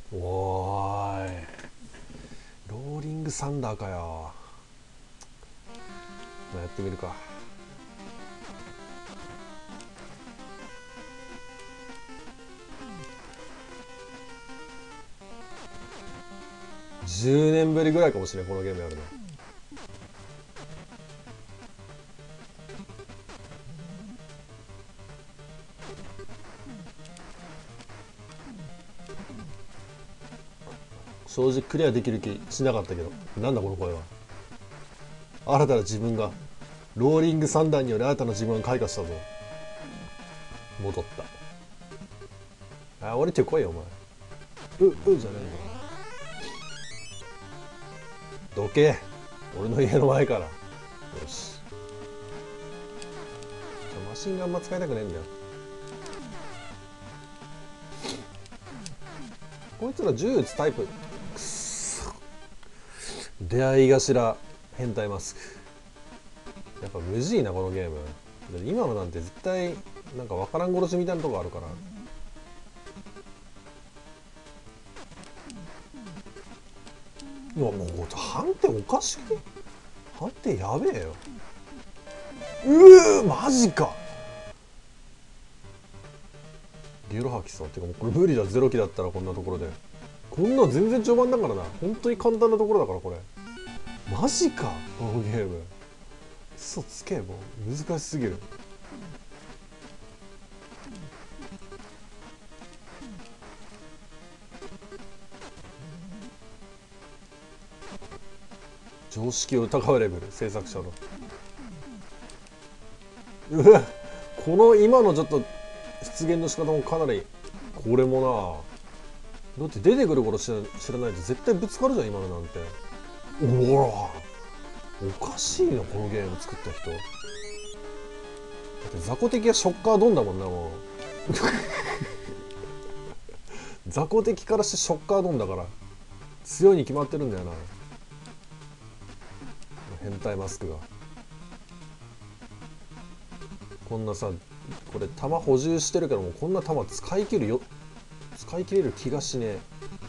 おーい、ローリングサンダーかよ。まあ、やってみるか。10年ぶりぐらいかもしれん、このゲームやるの。正直クリアできる気しなかったけど、なんだこの声は。新たな自分が、ローリングサンダーにより新たな自分が開花したぞ。戻った。あ、降りてこいよお前。じゃねえの。どけ、俺の家の前から。よし。マシンガンあんま使いたくねえんだよ。こいつら銃撃つタイプ。くっそ、出会い頭変態マスク。やっぱ無事いなこのゲーム。今のなんて絶対なんかわからん殺しみたいなとこあるから。いやもう判定おかしくね。判定やべえよ。マジか。ゲロ吐きそう。てかもうこれ無理だ。ゼロ期だったらこんなところで。こんな全然序盤だからな。本当に簡単なところだからこれ。マジかこのゲーム。嘘つけ、もう難しすぎる。常識を疑うレベル、制作者の。この今のちょっと出現の仕方もかなり。これもな、だって出てくる頃知らないと絶対ぶつかるじゃん今のなんて。おら、おかしいなこのゲーム作った人。だって雑魚敵はショッカードンだもんな、もう。雑魚敵からしてショッカードンだから強いに決まってるんだよな、変態マスクが。こんなさ、これ弾補充してるけども、こんな弾使い切るよ、使い切れる気がしねえ。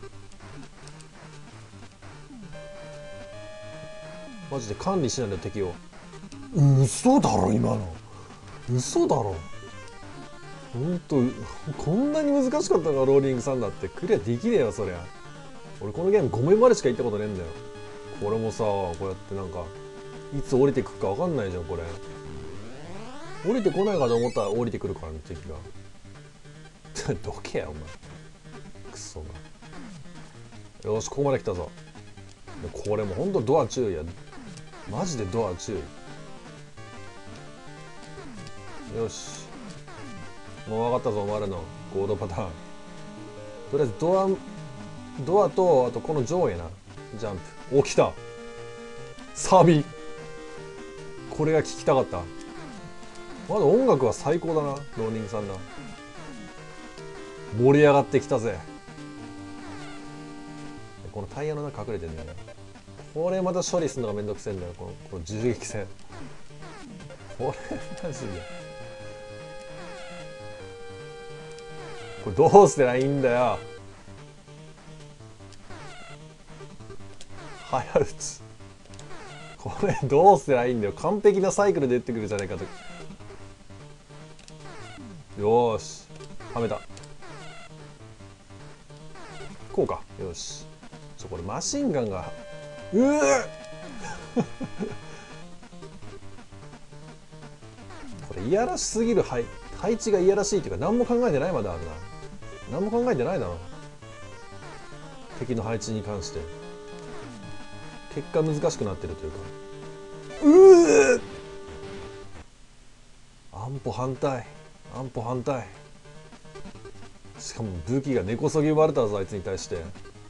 マジで管理しないんだよ敵を。嘘だろ今の。嘘だろ。ほんとこんなに難しかったのか、ローリングサンダーってクリアできねえよそりゃ。俺このゲーム5面までしか行ったことねえんだよ。これもさ、こうやってなんかいつ降りてくか分かんないじゃんこれ。降りてこないかと思ったら降りてくるからね敵が。どけやお前、クソが。よしここまで来たぞ。これもほんとドア注意や。マジでドア注意。よし、もう分かったぞお前らのゴードパターン。とりあえずドアと、あとこの上へなジャンプ。お、来たサビ。これが聞きたかった。まだ音楽は最高だな、ローニングさんな。盛り上がってきたぜ。このタイヤの中隠れてんだよね。これまた処理するのがめんどくせえんだよ、この銃撃戦。これマジでこれどうすればいいんだよ。早打ち。これどうすればいいんだよ。完璧なサイクルで打ってくるじゃないかと。よーし、はめた。こうか。よし。これマシンガンがこれいやらしすぎる。配置がいやらしいっていうか、何も考えてないまであるな。何も考えてないだろ敵の配置に関して。結果難しくなってるというか。安保反対、安保反対。しかも武器が根こそぎ奪われたぞあいつに対して。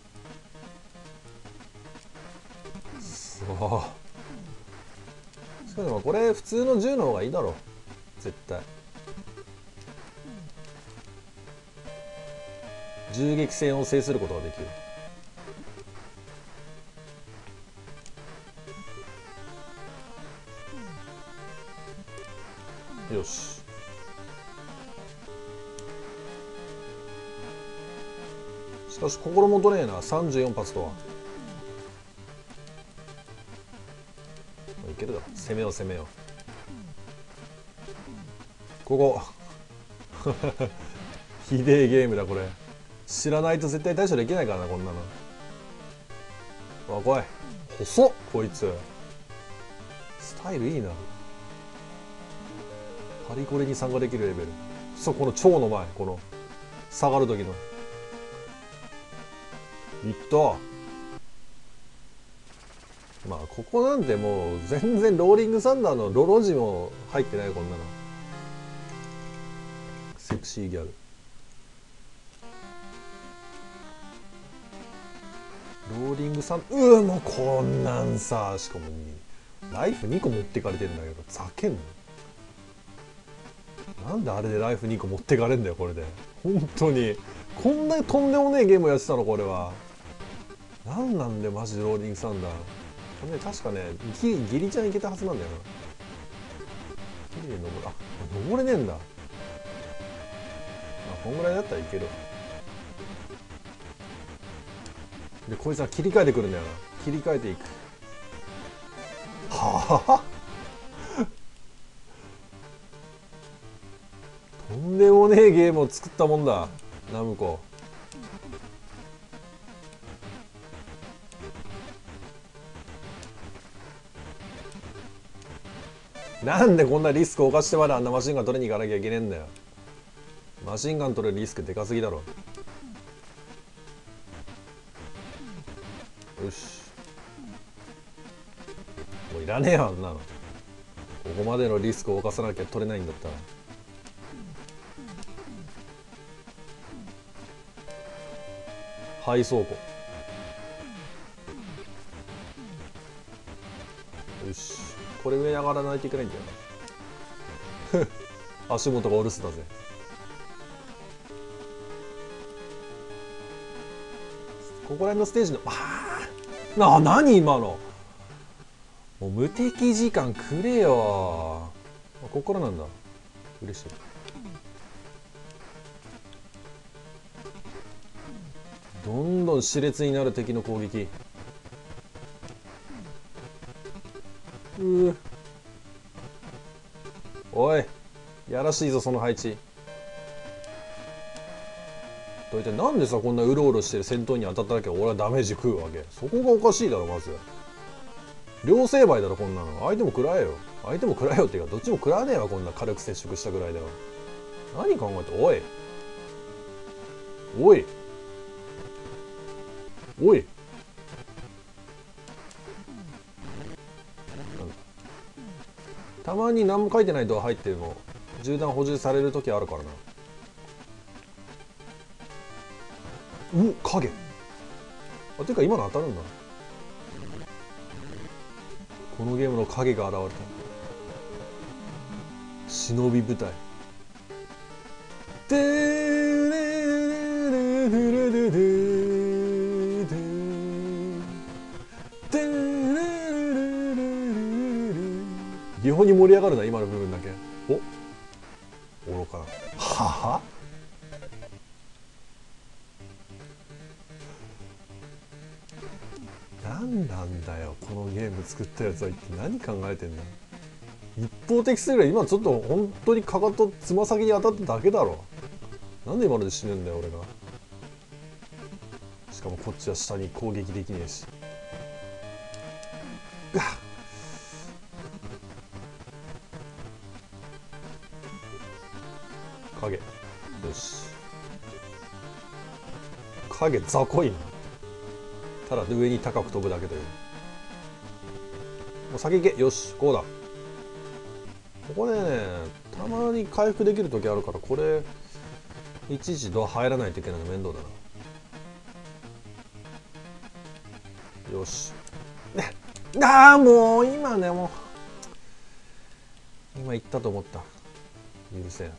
そう。しかもこれ普通の銃の方がいいだろ絶対。銃撃戦を制することができる。よし、 しかし心もとねえな。34発とは。いけるだろ。攻めよう攻めよう。ここひでえゲームだこれ。知らないと絶対対処できないからなこんなの。あ、怖い。細っこいつ。スタイルいいな。パリコレに参加できるレベル。そう、この蝶の前、この下がる時のいった。まあここなんてもう全然ローリングサンダーのロロジも入ってないよこんなの。セクシーギャル。ローリングサンもうこんなんさ、しかもライフ2個持ってかれてんだけどざけんの。なんであれでライフ2個持ってかれんだよこれで。本当にこんなとんでもねえゲームやってたのこれは。なんなんでマジでローリングサンダー。これね確かねギリちゃんいけたはずなんだよな。ギリで登る。あ、登れねえんだ。こんぐらいだったらいけるわ。でこいつは切り替えてくるんだよな。切り替えていく。はあとんでもねえゲームを作ったもんだナムコ。なんでこんなリスクを冒してまであんなマシンガン取りに行かなきゃいけねえんだよ。マシンガン取れるリスクでかすぎだろ。よし、もういらねえわあんなの。ここまでのリスクを冒さなきゃ取れないんだったら。廃倉庫。よし、これ上に上がらないといけないんだよな足元がお留守だぜ。ここら辺のステージの何今の。もう無敵時間くれよ。ここからなんだ。嬉しい。どんどん熾烈になる敵の攻撃。おい、やらしいぞその配置。大体なんでさこんなうろうろしてる戦闘に当たっただけ俺はダメージ食うわけ。そこがおかしいだろまず。両成敗だろこんなの。相手も食らえよ。相手も食らえよっていうかどっちも食らわねえわこんな軽く接触したぐらいでは。何考えて。おいおいおい。たまに何も書いてないドア入っても銃弾補充される時あるからな。影。あ、ていうか今の当たるんだ。このゲームの影が現れた。忍び部隊。異様に盛り上がるな今の部分だけ。愚かな。は何なんだよこのゲーム作ったやつは一体何考えてんだ。一方的すぎる。今ちょっと本当にかかとつま先に当たっただけだろ。なんで今ので死ぬんだよ俺が。しかもこっちは下に攻撃できねえし。影。よし、影雑魚いな。ただ上に高く飛ぶだけという。もう先行け。よし、こうだ。ここでねたまに回復できる時あるからこれいちいちドア入らないといけないの面倒だな。よしもう今ねもう今言ったと思った。許せん。こ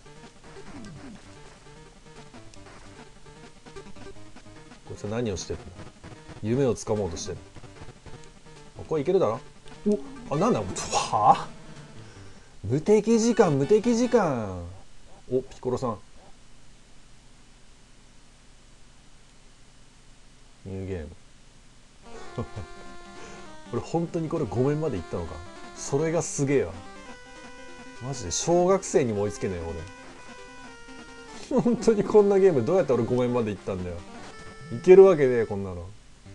いつは何をしてるんだ。夢をつかもうとしてる。これいけるだろ。なんだはあ。無敵時間無敵時間。ピコロさん。 ニューゲーム俺本当にこれ5面までいったのか。それがすげえわ。マジで小学生にも追いつけねえ俺。本当にこんなゲームどうやって俺5面までいったんだよ。いけるわけねえこんなの。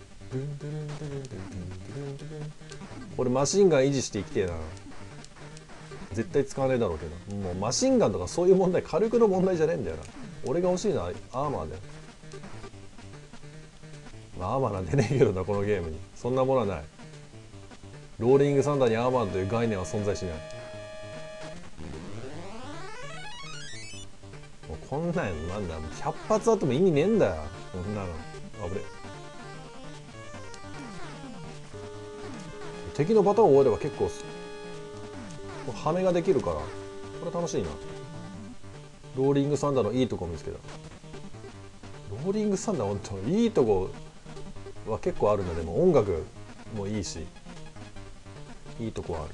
俺マシンガン維持して生きてえな。絶対使わねえだろうけど、もうマシンガンとかそういう問題、火力の問題じゃねえんだよな。俺が欲しいのはアーマーだよ。まあアーマーなんてねえけどな、このゲームにそんなものはない。ローリングサンダーにアーマーという概念は存在しない。もうこんなんやのなんだ、100発あっても意味ねえんだよこんなの。あぶれ、敵のバトンを終えれば結構羽ができるから、これ楽しいな。ローリングサンダーのいいとこ見つけた。ローリングサンダー本当いいとこは結構あるんだ。でも音楽もいいし、いいとこはある。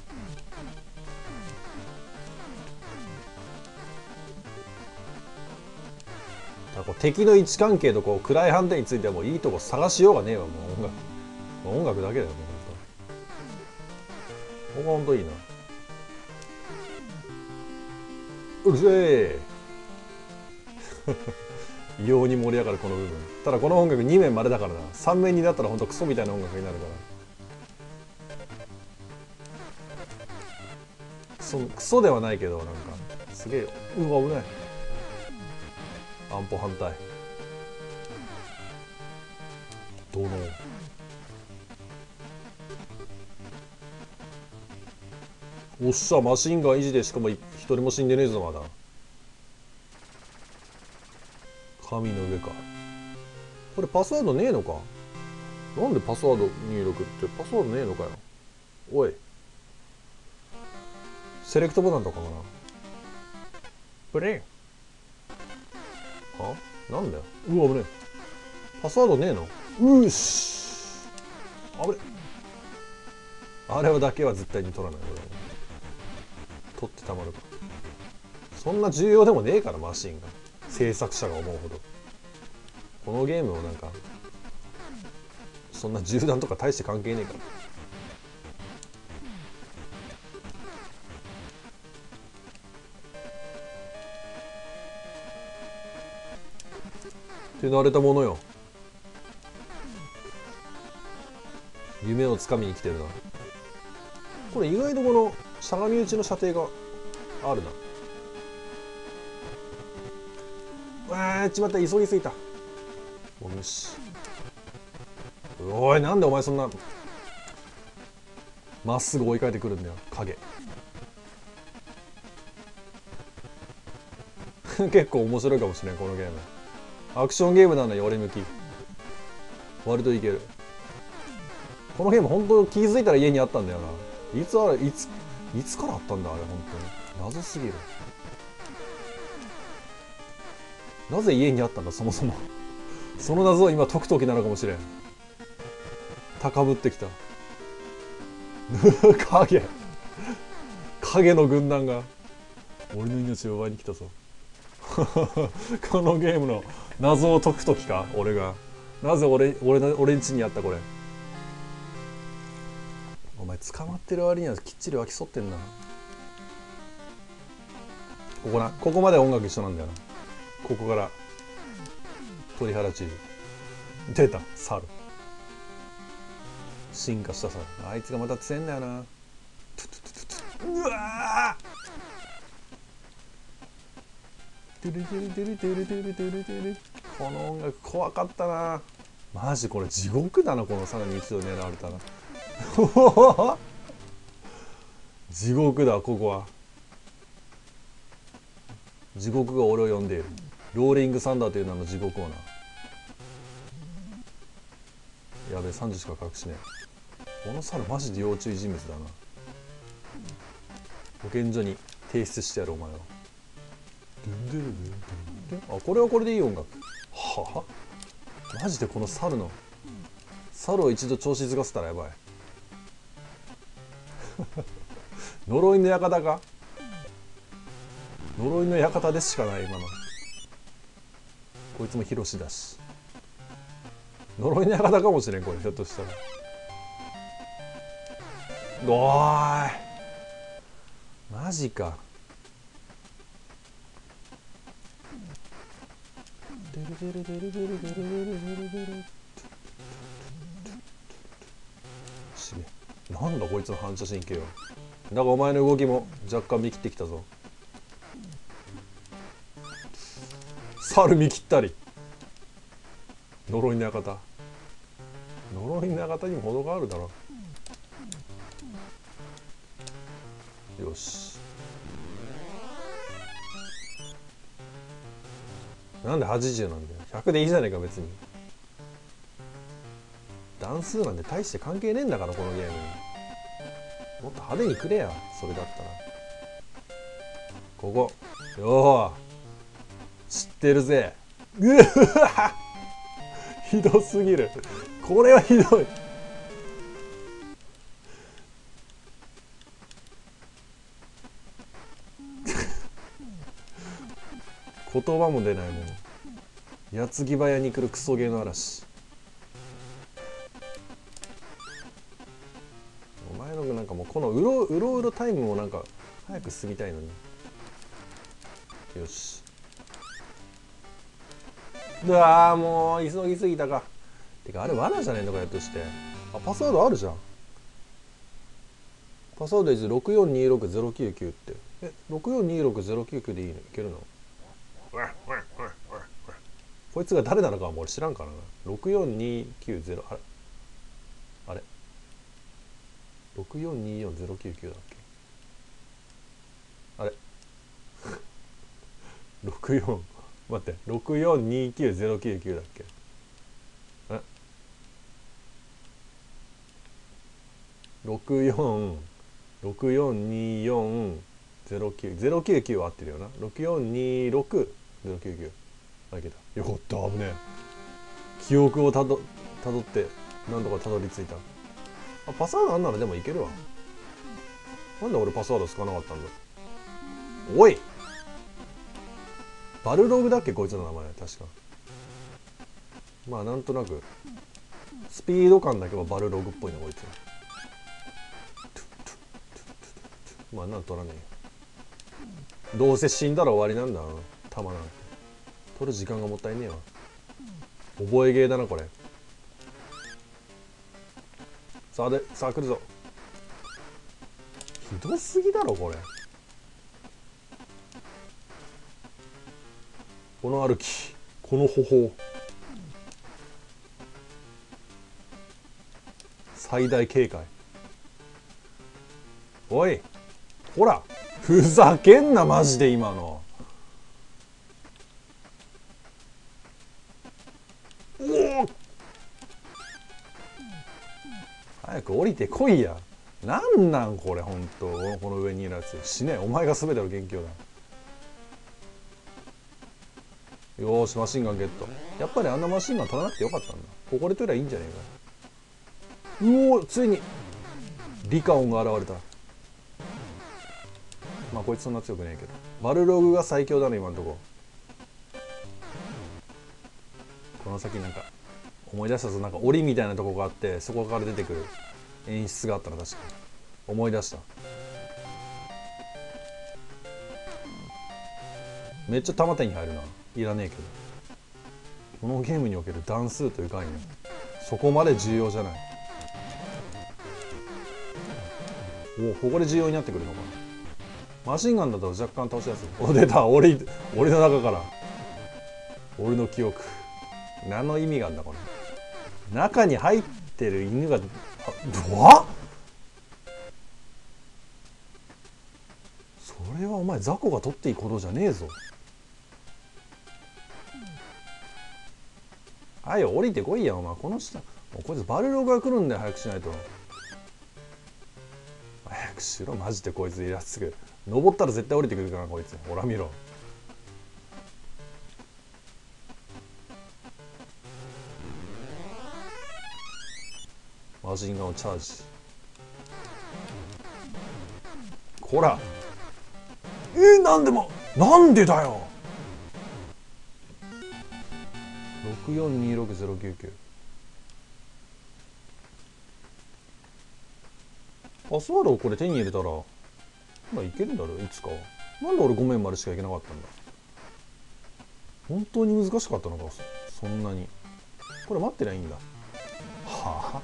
だからこう敵の位置関係とこう暗い判定についてはもういいとこ探しようがねえわ。もう音楽だけだよ。もうここが本当いいな。うるせえ異様に盛り上がるこの部分。ただこの音楽2面までだからな。3面になったらほんとクソみたいな音楽になるから。クソではないけどなんかすげえ、うわ危ない。安保反対どうの。おっしゃ、マシンガン維持でしかも一人も死んでねえぞまだ。神の上か。これパスワードねえのか。なんでパスワード入力ってパスワードねえのかよ。おい、セレクトボタンとかかな。プレインはなんだよ。うわ危ねえ。パスワードねえの。うっしあれあれはだけは絶対に取らない。取ってたまるか。そんな重要でもねえからマシンが、制作者が思うほど。このゲームをなんかそんな銃弾とか大して関係ねえから。手慣れたものよ。夢をつかみに来てるな。これ意外とこのしゃがみ打ちの射程があるな。あーちまった、急ぎすぎた。おぬし、おいなんでお前そんなまっすぐ追いかけてくるんだよ影結構面白いかもしれんこのゲーム。アクションゲームなのに俺向き割といける。このゲーム本当気づいたら家にあったんだよな。いつからあったんだあれ。本当に謎すぎる。なぜ家にあったんだそもそもその謎を今解く時なのかもしれん。高ぶってきた影の軍団が俺の命を奪いに来たぞこのゲームの謎を解く時か。俺がなぜ俺ん家にあったこれ。お前捕まってる割にはきっちり脇沿ってんな。ここな、ここまで音楽一緒なんだよな。ここから鳥肌チーズ出た。猿、進化した猿。あいつがまた強いんだよな。うわー、この音楽怖かったな。マジこれ地獄だな。この猿に一度狙われたら地獄だ。ここは地獄が俺を呼んでいる。ローリングサンダーという名の地獄をな。やべえ30しか隠しねえ。この猿マジで要注意人物だな。保健所に提出してやるお前は。あ、これはこれでいい音楽。はあ、マジでこの猿を一度調子づかせたらやばい呪いの館か。呪いの館でしかない今の。こいつもヒロシだし。 呪い館かもしれんこれ、ひょっとしたら。おーいマジか。しげなんだこいつの反射神経は。だがお前の動きも若干見切ってきたぞ。猿見切ったり。呪いの館、呪いの館にも程があるだろ。よし、なんで80なんだよ。100でいいじゃねえか別に。段数なんて大して関係ねえんだからこのゲームに。もっと派手にくれやそれだったら。ここよー知ってるぜ。うわひどすぎる。これはひどい。言葉も出ないもの。矢継ぎ早に来るクソゲーの嵐。お前のなんかもうこのうろうろタイムもなんか早く進みたいのに。よし。うわーもう急ぎすぎたか。てかあれ罠じゃねえのかやとして。あパスワードあるじゃん。パスワードイズ6426099って。6426099でいいのいけるの。こいつが誰なのかはもう俺知らんからな。64290あれあれ6424099だっけ。あれ64待って6429099だっけ。え6464240909は合ってるよな。6426099あいけた。よかった危ねえ。記憶をたどって何とかたどり着いた。あパスワードあんならでもいけるわ。なんで俺パスワード使わなかったんだ。おいバルログだっけこいつの名前確か。まあなんとなくスピード感だけはバルログっぽいなこいつ。まあなん取らねえよ。どうせ死んだら終わりなんだ弾なんて。取る時間がもったいねえわ。覚えゲーだなこれ。さあ来るぞ。ひどすぎだろこれ。この歩きこの歩法最大警戒。おいほらふざけんなマジで今の。おお早く降りてこいや。なんなんこれほんと。この上にいるやつ死ね。お前が全ての元凶だ。よーしマシンガンゲット。やっぱりあんなマシンガン取らなくてよかったんだ。ここで取りゃいいんじゃねえか。うおついにリカオンが現れた。まあこいつそんな強くねえけどバルログが最強だね今んとこ。この先なんか思い出したぞ。なんか檻みたいなとこがあってそこから出てくる演出があったら確かに思い出した。めっちゃ玉手に入るな。いらねえけどこのゲームにおける段数という概念そこまで重要じゃない。おここで重要になってくるのかな。マシンガンだと若干倒しやすい。お出た俺の中から俺の記憶。何の意味があるんだこれ。中に入ってる犬がわそれはお前雑魚が取っていいことじゃねえぞ。はい降りてこいやお前。この下こいつバルログが来るんだよ。早くしないと。早くしろマジで。こいつイラつく。登ったら絶対降りてくるからこいつ。ほら見ろ。マシンガンをチャージ。こらなんでだよ。6426099 パスワードをこれ手に入れたらまあいけるんだろいつかは。なんで俺5面までしかいけなかったんだ。本当に難しかったのかそんなに。これ待ってりゃいいんだ。は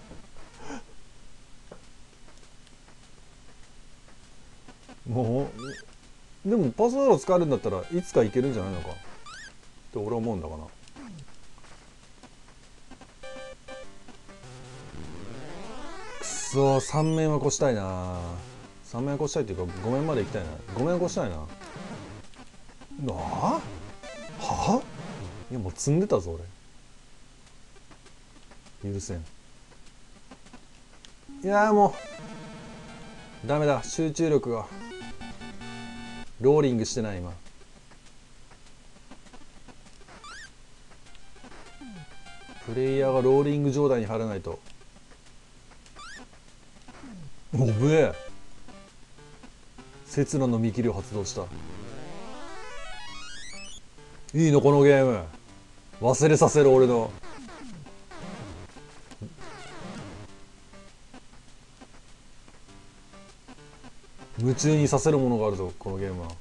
あもうでもパスワード使えるんだったらいつかいけるんじゃないのかって俺は思うんだかな。くそ3面は越したいな。3面越したいっていうか5面まで行きたいな。5面越したいな。はあいやもう積んでたぞ俺。許せん。いやもうダメだ。集中力がローリングしてない今。プレイヤーがローリング状態に入らないと。おぶえ刹那の見切りを発動した。いいのこのゲーム。忘れさせる俺の。夢中にさせるものがあるぞこのゲームは。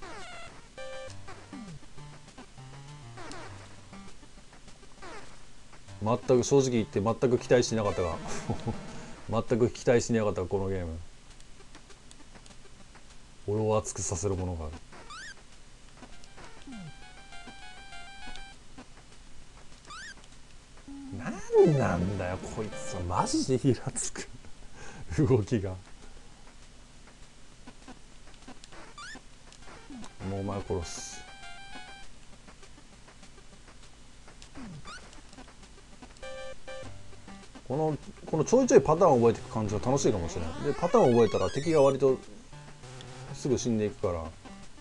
全く正直言って全く期待してなかったが全く期待してなかったこのゲーム。俺を熱くさせるものがある。なんなんだよこいつはマジでイラつく動きが。もうお前殺す。このちょいちょいパターンを覚えていく感じは楽しいかもしれない。でパターンを覚えたら敵が割とすぐ死んでいくから。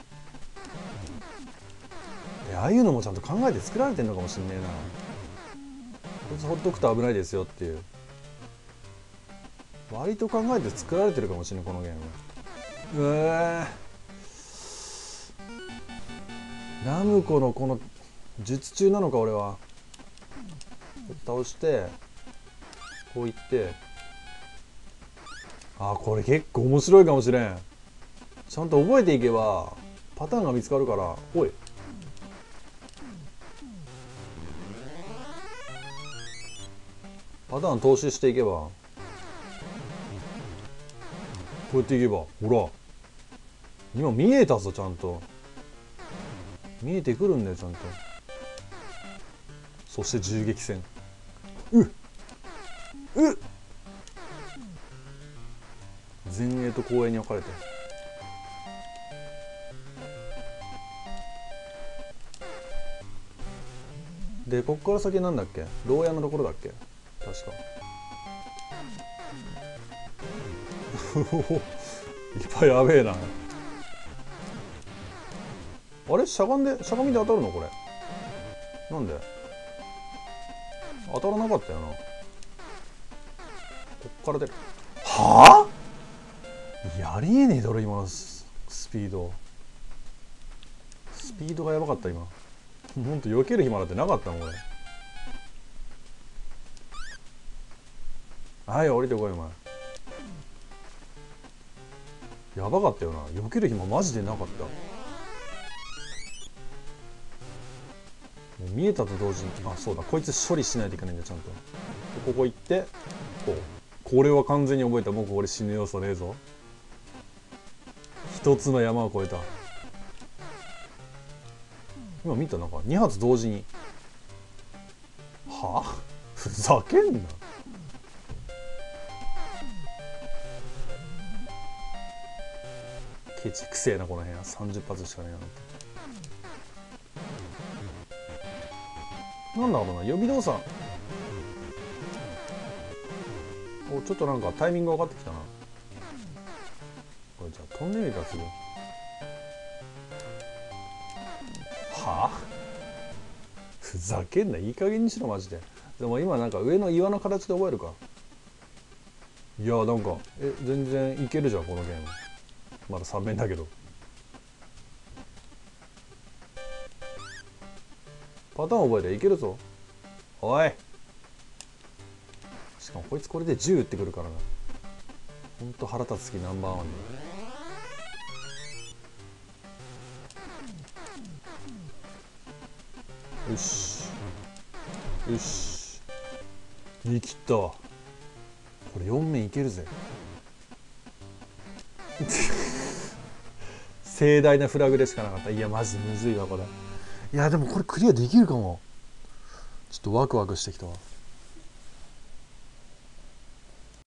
ああいうのもちゃんと考えて作られてんのかもしんねえな。こいつほっとくと危ないですよっていう、割と考えて作られてるかもしれないこのゲーム。ナムコのこの術中なのか俺は。倒してこういって、あこれ結構面白いかもしれん。ちゃんと覚えていけばパターンが見つかるから。おいパターン踏襲していけば、こうやっていけばほら今見えたぞ。ちゃんと見えてくるんだよちゃんと。そして銃撃戦。前衛と後衛に分かれて。でこっから先なんだっけ。牢屋のところだっけ確かいっぱいやべえな。あれしゃがみで当たるのこれ。なんで当たらなかったよな。こっから出る。はあやりえねえだろ今のスピードがやばかった今。ほんと避ける暇なんてなかったもん俺。はい降りてこいお前。やばかったよな。避ける暇マジでなかった。もう見えたと同時に、あそうだこいつ処理しないといけないんだちゃんと。ここ行ってこれは完全に覚えた。もうこれ死ぬ要素ねえぞ。一つの山を越えた。今見たなんか2発同時に。はあふざけんな。ケチくせえなこの辺は。30発しかねえなんだろうな予備動作。おちょっとなんかタイミング分かってきたな。これじゃあ飛んでみたらすぐ。はあふざけんないい加減にしろマジで。でも今なんか上の岩の形で覚えるか。いやなんか全然いけるじゃんこのゲーム。まだ3面だけど。パターン覚えていけるぞおい。しかもこいつこれで銃撃ってくるからな。 ほんと腹立つ気ナンバーワンだ。よしよし、言い切ったわ。これ4面いけるぜ盛大なフラグでしかなかった。いやマジむずいわこれ。いやでもこれクリアできるかも。ちょっとワクワクしてきたわ。